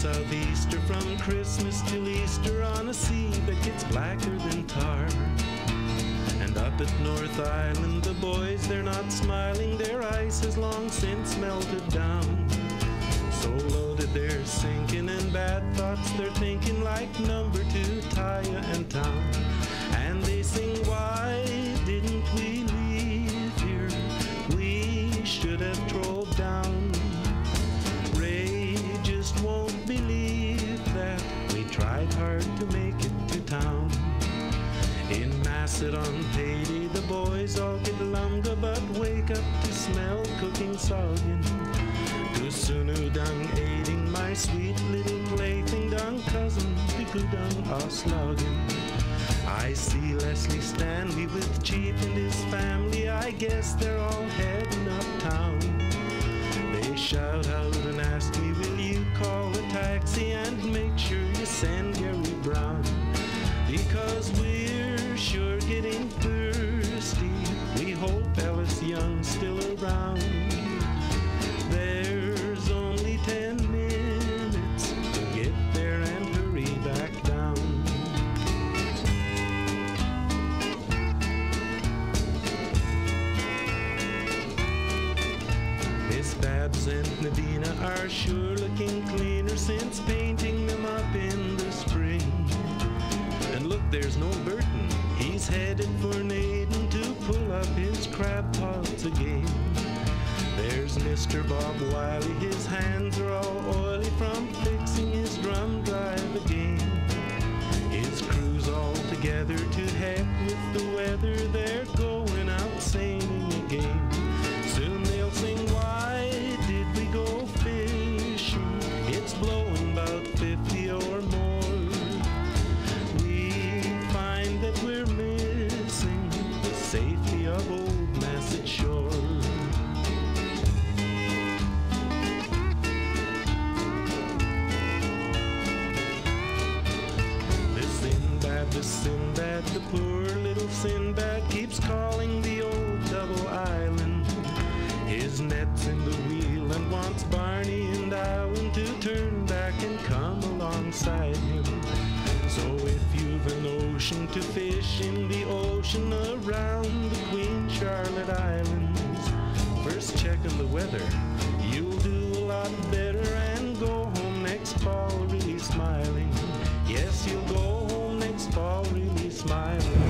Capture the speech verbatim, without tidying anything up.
southeaster from Christmas till Easter on a sea that gets blacker than tar. And up at North Island the boys, they're not smiling, their ice has long since melted down. So loaded they're sinking, and bad thoughts they're thinking, like number two, Taya and Town. And they sing, why didn't we leave here? We should have trolled down. Ray just won't believe that we tried hard to make it to town. In Masset on payday the boys all get lunga, but wake up to smell cooking sogin. To Sunu dung aiding my sweet little plaything, dung cousin to Gudung Oslogin. I see Leslie Stanley with Chief and his family, I guess they're all heading uptown. They shout out and ask me, will you call a taxi and make sure you send Gary Brown? Because we're sure getting thirsty, we hope Ellis Young's still around. There's only ten minutes to get there and hurry back down. Miss Babs and Navina are sure looking cleaner since painting them up in the spring. And look, there's no Burton, he's headed for Naden to pull up his crab pots again. There's Mister Bob Wiley, his hands are all oily from fixing his drum drive again. His crew's all together to heck with the weather, they're going out sailing again. Soon they'll sing, why did we go fishing? It's blowing about fifty or more. We find that we're missing the safety of old Masset shore. The Sinbad, the poor little Sinbad, keeps calling the old double island. His net's in the wheel and wants Barney and Allen to turn back and come alongside him. So if you've an ocean to fish in the ocean around the Queen Charlotte Islands, first check on the weather, you'll do a lot better and go home next fall really smiling. Yes, you'll go home next fall really smiling.